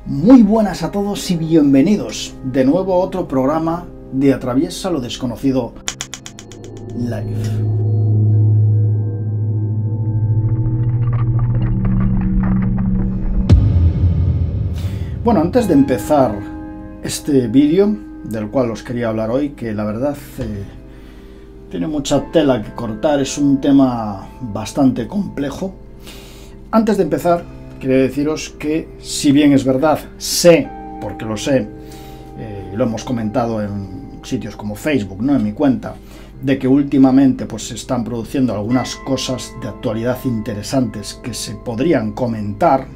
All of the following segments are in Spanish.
Muy buenas a todos y bienvenidos de nuevo a otro programa de Atraviesa lo Desconocido Live. Bueno, antes de empezar este vídeo, del cual os quería hablar hoy, que la verdad tiene mucha tela que cortar, es un tema bastante complejo. Antes de empezar, quería deciros que, si bien es verdad, sé, porque lo sé, y lo hemos comentado en sitios como Facebook, ¿no?, en mi cuenta, de que últimamente pues se están produciendo algunas cosas de actualidad interesantes que se podrían comentar.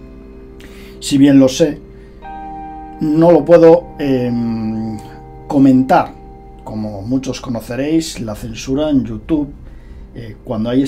Si bien lo sé, no lo puedo comentar. Como muchos conoceréis, la censura en YouTube, cuando hay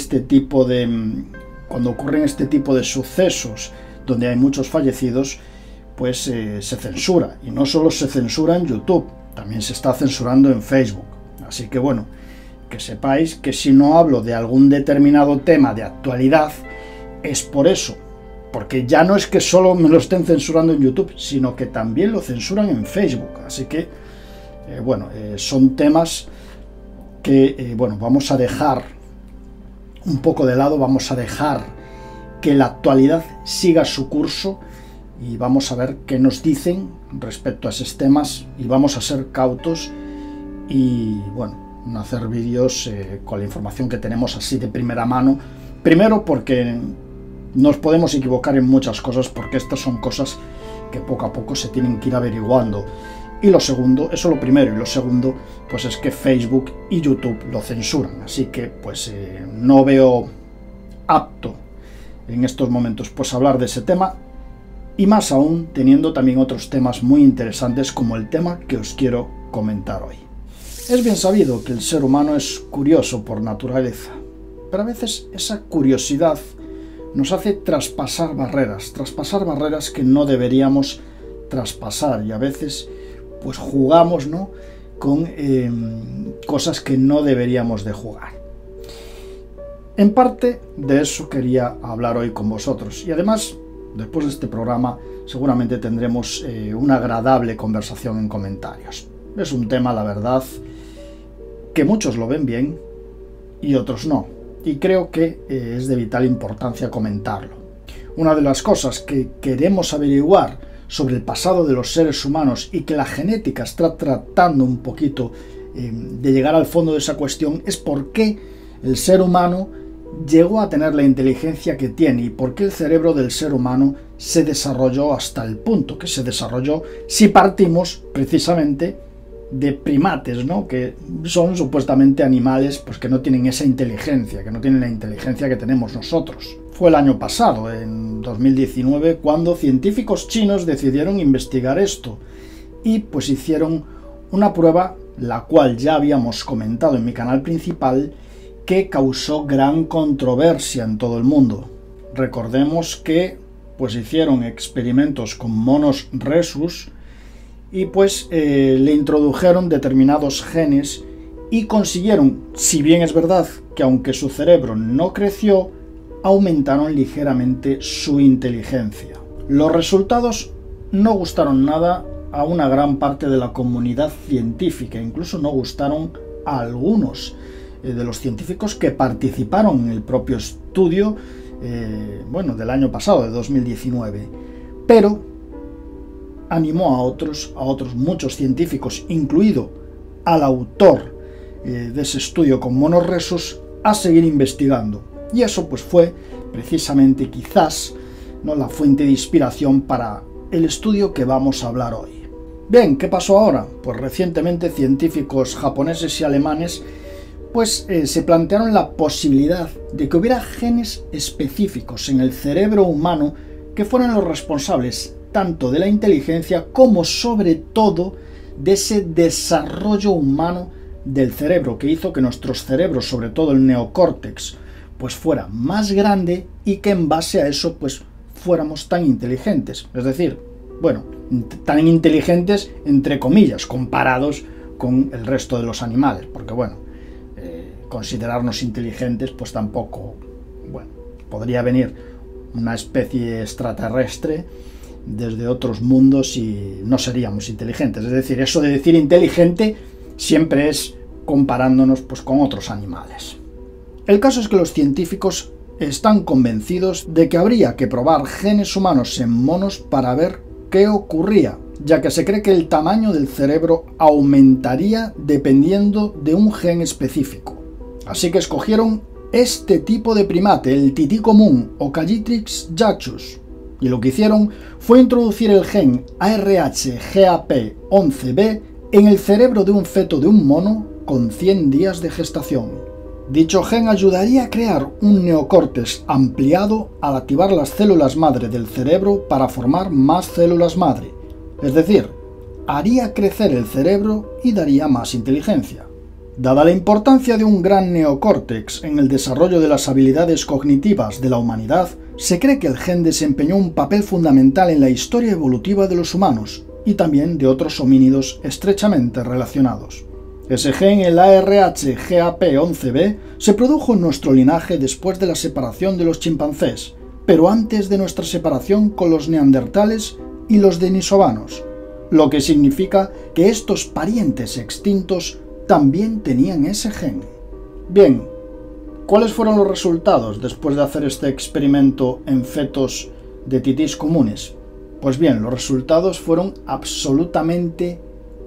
cuando ocurren este tipo de sucesos donde hay muchos fallecidos, pues se censura. Y no solo se censura en YouTube, también se está censurando en Facebook. Así que bueno, que sepáis que si no hablo de algún determinado tema de actualidad, es por eso. Porque ya no es que solo me lo estén censurando en YouTube, sino que también lo censuran en Facebook. Así que, son temas que, vamos a dejar un poco de lado, vamos a dejar que la actualidad siga su curso y vamos a ver qué nos dicen respecto a esos temas, y vamos a ser cautos y, no hacer vídeos con la información que tenemos así de primera mano. Primero, porque nos podemos equivocar en muchas cosas, porque estas son cosas que poco a poco se tienen que ir averiguando. Y lo segundo, eso lo primero, y lo segundo, pues es que Facebook y YouTube lo censuran. Así que, no veo apto en estos momentos pues hablar de ese tema, y más aún teniendo también otros temas muy interesantes como el tema que os quiero comentar hoy. Es bien sabido que el ser humano es curioso por naturaleza, pero a veces esa curiosidad nos hace traspasar barreras que no deberíamos traspasar, y a veces pues jugamos, ¿no?, con cosas que no deberíamos de jugar. En parte de eso quería hablar hoy con vosotros, y además, después de este programa, seguramente tendremos una agradable conversación en comentarios. Es un tema, la verdad, que muchos lo ven bien y otros no, y creo que es de vital importancia comentarlo. Una de las cosas que queremos averiguar sobre el pasado de los seres humanos, y que la genética está tratando un poquito de llegar al fondo de esa cuestión, es por qué el ser humano llegó a tener la inteligencia que tiene, y por qué el cerebro del ser humano se desarrolló hasta el punto que se desarrolló, si partimos precisamente de primates, ¿no?, que son supuestamente animales pues que no tienen esa inteligencia, que no tienen la inteligencia que tenemos nosotros. Fue el año pasado, en 2019, cuando científicos chinos decidieron investigar esto, y pues hicieron una prueba, la cual ya habíamos comentado en mi canal principal, que causó gran controversia en todo el mundo. Recordemos que pues hicieron experimentos con monos rhesus, y pues le introdujeron determinados genes y consiguieron, si bien es verdad que aunque su cerebro no creció, aumentaron ligeramente su inteligencia. Los resultados no gustaron nada a una gran parte de la comunidad científica, incluso no gustaron a algunos de los científicos que participaron en el propio estudio del año pasado, de 2019, pero animó a otros muchos científicos, incluido al autor de ese estudio con monos rhesus, a seguir investigando. Y eso pues fue precisamente quizás, ¿no?, la fuente de inspiración para el estudio que vamos a hablar hoy. Bien, ¿qué pasó ahora? Pues recientemente científicos japoneses y alemanes pues se plantearon la posibilidad de que hubiera genes específicos en el cerebro humano que fueran los responsables tanto de la inteligencia como sobre todo de ese desarrollo humano del cerebro, que hizo que nuestros cerebros, sobre todo el neocórtex, pues fuera más grande, y que en base a eso pues fuéramos tan inteligentes. Es decir, tan inteligentes entre comillas, comparados con el resto de los animales, porque considerarnos inteligentes pues tampoco, podría venir una especie extraterrestre desde otros mundos y no seríamos inteligentes. Es decir, eso de decir inteligente siempre es comparándonos pues, con otros animales. El caso es que los científicos están convencidos de que habría que probar genes humanos en monos para ver qué ocurría, ya que se cree que el tamaño del cerebro aumentaría dependiendo de un gen específico. Así que escogieron este tipo de primate, el tití común o Callitrix jactus, y lo que hicieron fue introducir el gen ARHGAP11B en el cerebro de un feto de un mono con 100 días de gestación. Dicho gen ayudaría a crear un neocórtex ampliado al activar las células madre del cerebro para formar más células madre, es decir, haría crecer el cerebro y daría más inteligencia. Dada la importancia de un gran neocórtex en el desarrollo de las habilidades cognitivas de la humanidad, se cree que el gen desempeñó un papel fundamental en la historia evolutiva de los humanos y también de otros homínidos estrechamente relacionados. Ese gen, el ARHGAP11B, se produjo en nuestro linaje después de la separación de los chimpancés, pero antes de nuestra separación con los neandertales y los denisovanos, lo que significa que estos parientes extintos también tenían ese gen. Bien, ¿cuáles fueron los resultados después de hacer este experimento en fetos de titís comunes? Pues bien, los resultados fueron absolutamente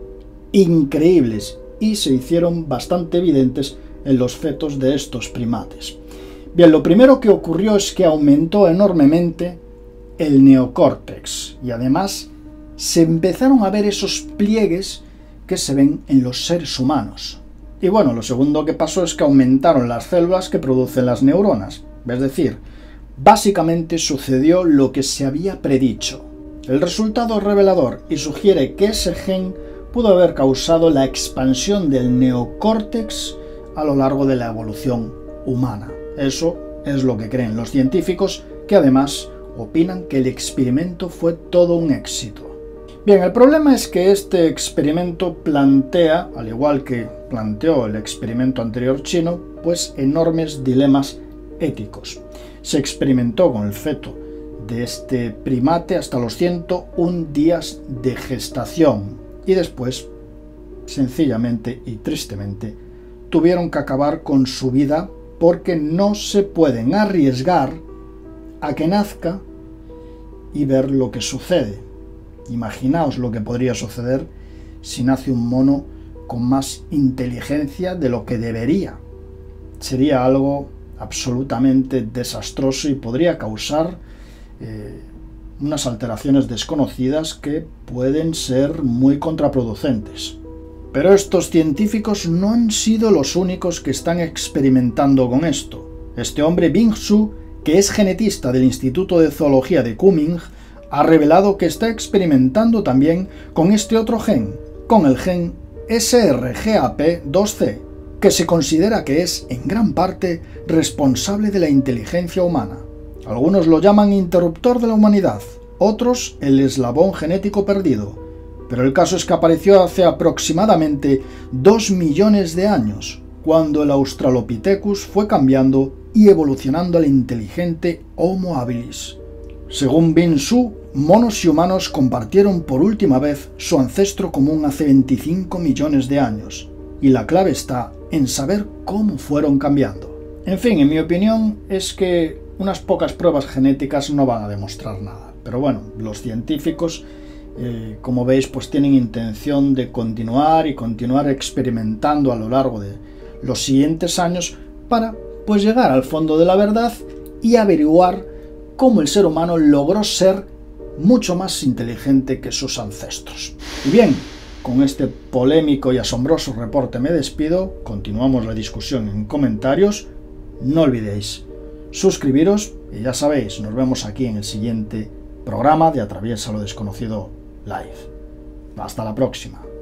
increíbles y se hicieron bastante evidentes en los fetos de estos primates. Bien, lo primero que ocurrió es que aumentó enormemente el neocórtex y además se empezaron a ver esos pliegues que se ven en los seres humanos. Y bueno, lo segundo que pasó es que aumentaron las células que producen las neuronas. Es decir, básicamente sucedió lo que se había predicho. El resultado es revelador y sugiere que ese gen pudo haber causado la expansión del neocórtex a lo largo de la evolución humana. Eso es lo que creen los científicos, que además opinan que el experimento fue todo un éxito. Bien, el problema es que este experimento plantea, al igual que planteó el experimento anterior chino, pues enormes dilemas éticos. Se experimentó con el feto de este primate hasta los 101 días de gestación y después, sencillamente y tristemente, tuvieron que acabar con su vida porque no se pueden arriesgar a que nazca y ver lo que sucede. Imaginaos lo que podría suceder si nace un mono con más inteligencia de lo que debería. Sería algo absolutamente desastroso y podría causar unas alteraciones desconocidas que pueden ser muy contraproducentes. Pero estos científicos no han sido los únicos que están experimentando con esto. Este hombre, Bing Su, que es genetista del Instituto de Zoología de Kunming, ha revelado que está experimentando también con este otro gen, con el gen SRGAP2C, que se considera que es en gran parte responsable de la inteligencia humana. Algunos lo llaman interruptor de la humanidad, otros el eslabón genético perdido, pero el caso es que apareció hace aproximadamente 2 millones de años, cuando el Australopithecus fue cambiando y evolucionando al inteligente Homo habilis. Según Bing Su, monos y humanos compartieron por última vez su ancestro común hace 25 millones de años, y la clave está en saber cómo fueron cambiando. En fin, en mi opinión es que unas pocas pruebas genéticas no van a demostrar nada, pero bueno, los científicos, como veis, pues tienen intención de continuar experimentando a lo largo de los siguientes años para pues llegar al fondo de la verdad y averiguar cómo el ser humano logró ser mucho más inteligente que sus ancestros. Y bien, con este polémico y asombroso reporte me despido. Continuamos la discusión en comentarios. No olvidéis suscribiros y ya sabéis, nos vemos aquí en el siguiente programa de Atraviesa lo Desconocido Live. Hasta la próxima.